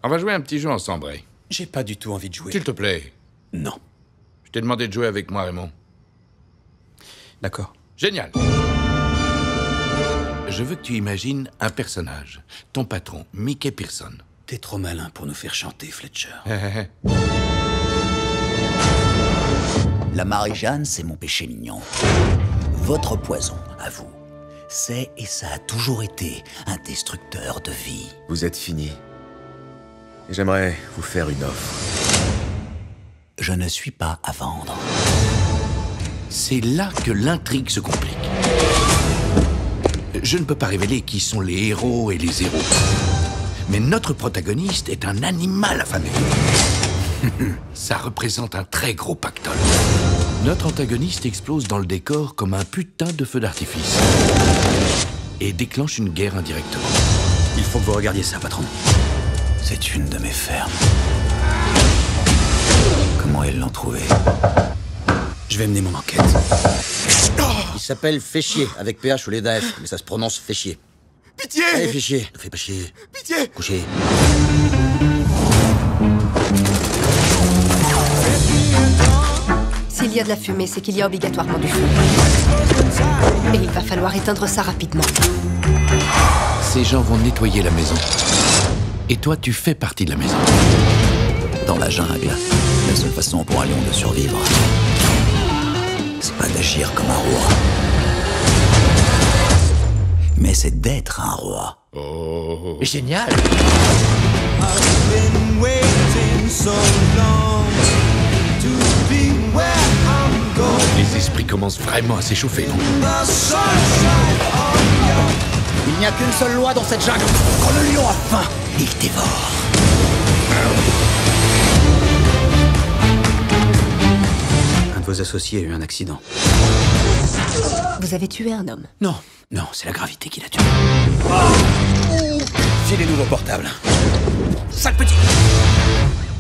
On va jouer un petit jeu ensemble, Ray. J'ai pas du tout envie de jouer. S'il te plaît. Non. Je t'ai demandé de jouer avec moi, Raymond. D'accord. Génial. Je veux que tu imagines un personnage. Ton patron, Mickey Pearson. T'es trop malin pour nous faire chanter, Fletcher. La Marie-Jeanne, c'est mon péché mignon. Votre poison, à vous, c'est et ça a toujours été un destructeur de vie. Vous êtes fini. Et j'aimerais vous faire une offre. Je ne suis pas à vendre. C'est là que l'intrigue se complique. Je ne peux pas révéler qui sont les héros et les héros. Mais notre protagoniste est un animal affamé. Ça représente un très gros pactole. Notre antagoniste explose dans le décor comme un putain de feu d'artifice. Et déclenche une guerre indirectement. Il faut que vous regardiez ça, patron. C'est une de mes fermes. Comment ils l'ont trouvé? Je vais mener mon enquête. Il s'appelle Féchier, avec PH au lieu d'AF, mais ça se prononce Féchier. Pitié! Allez, Féchier, ne fais pas chier. Pitié! Couchez. S'il y a de la fumée, c'est qu'il y a obligatoirement du feu. Et il va falloir éteindre ça rapidement. Ces gens vont nettoyer la maison. Et toi, tu fais partie de la maison. Dans la jungle, la seule façon pour un lion de survivre, c'est pas d'agir comme un roi, mais c'est d'être un roi. Oh. Génial. Les esprits commencent vraiment à s'échauffer, non? Il n'y a qu'une seule loi dans cette jungle. Quand le lion a faim, il dévore. Un de vos associés a eu un accident. Vous avez tué un homme. Non, non, c'est la gravité qui l'a tué. Filez-nous vos portables. Sale petit!